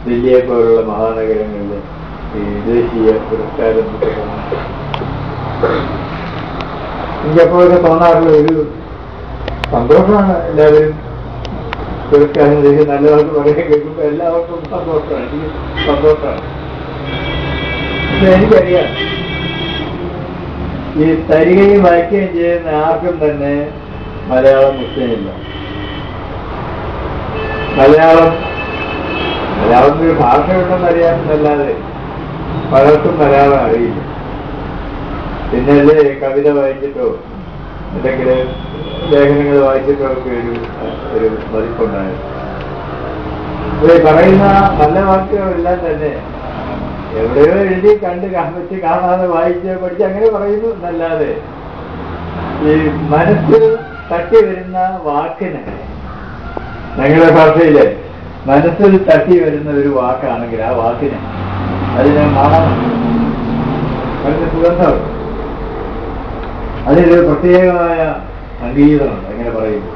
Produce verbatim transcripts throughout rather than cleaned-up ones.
ദില്ലിയെ പോലുള്ള മഹാനഗരങ്ങളിൽ ഈ ദേശീയ പുരസ്കാരം എനിക്കപ്പോഴൊക്കെ തോന്നാറുള്ള ഒരു സന്തോഷമാണ്. എല്ലാവരും പുരസ്കാരം ചെയ്ത് നല്ലവർക്ക് പറയാൻ കേൾക്കുമ്പോൾ എല്ലാവർക്കും സന്തോഷമാണ്, എനിക്ക് സന്തോഷമാണ്. പക്ഷെ എനിക്കറിയാം ഈ തരികയും വായിക്കുകയും ചെയ്യുന്ന ആർക്കും തന്നെ മലയാളം ഇഷ്ടമില്ല. മലയാളം മലയാളത്തിൽ ഒരു ഭാഷയുണ്ടെന്ന് അറിയാമെന്നല്ലാതെ പലർക്കും മലയാളം അറിയില്ല. പിന്നെ അല്ലേ കവിത വായിച്ചിട്ടോ അല്ലെങ്കിൽ ലേഖനങ്ങൾ വായിച്ചിട്ടോ ഒക്കെ ഒരു ഒരു മതിപ്പുണ്ടായിരുന്നു. ഈ പറയുന്ന നല്ല വാക്കുകളെല്ലാം തന്നെ എവിടെയോ എഴുതി കണ്ട് വെച്ച് കാണാതെ വായിച്ച് പഠിച്ച് അങ്ങനെ പറയുന്നു എന്നല്ലാതെ ഈ മനസ്സിൽ തട്ടി വരുന്ന വാക്കിന്, ഞങ്ങളുടെ ഭാഷയിലെ മനസ്സിൽ തട്ടി വരുന്ന ഒരു വാക്കാണെങ്കിൽ ആ വാക്കിന് അതിന് മണം, അതിന് സുഗന്ധം, അതിനൊരു പ്രത്യേകമായ സംഗീതമുണ്ട്. എങ്ങനെ പറയുന്നു,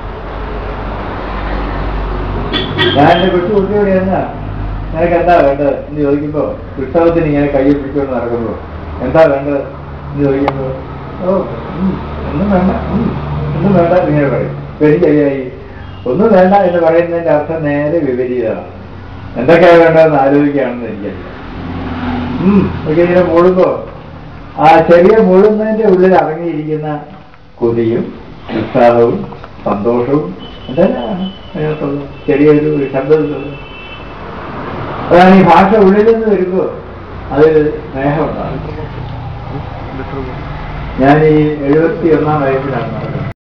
ഞാൻ എൻ്റെ കൊച്ചു കുട്ടിയോട് എന്നാ നിനക്ക് എന്താ വേണ്ടത് എന്ന് ചോദിക്കുമ്പോ, ഉത്സവത്തിന് ഇങ്ങനെ കയ്യിൽ പിടിച്ചുകൊണ്ട് നടക്കുമ്പോ എന്താ വേണ്ടത് എന്ന് ചോദിക്കുമ്പോ ഓ ഒന്നും വേണ്ട ഒന്നും വേണ്ട ഇങ്ങനെ പറയും. എനിക്കറിയായി ഒന്നും വേണ്ട എന്ന് പറയുന്നതിന്റെ അർത്ഥം നേരെ വിപരീതമാണ്. എന്തൊക്കെയാണ് വേണ്ടതെന്ന് ആലോചിക്കുകയാണെന്ന് എനിക്കറിയാം. ഉം ഒക്കെ ഇങ്ങനെ മുഴുമ്പോ ആ ചെറിയ മുഴുന്നതിന്റെ ഉള്ളിൽ അടങ്ങിയിരിക്കുന്ന കൊതിയും ഉത്സാഹവും സന്തോഷവും എന്തെല്ലാമാണ് അതിനകത്തുള്ളത്. ചെറിയൊരു ശബ്ദത്തിലുള്ളത് അതാണ്. ഈ ഭാഷ ഉള്ളിൽ നിന്ന് വരുമ്പോ അതിൽ സ്നേഹമുണ്ടാകും. ഞാൻ ഈ എഴുപത്തി ഒന്നാം വയസ്സിലാണ് നടക്കുന്നത്.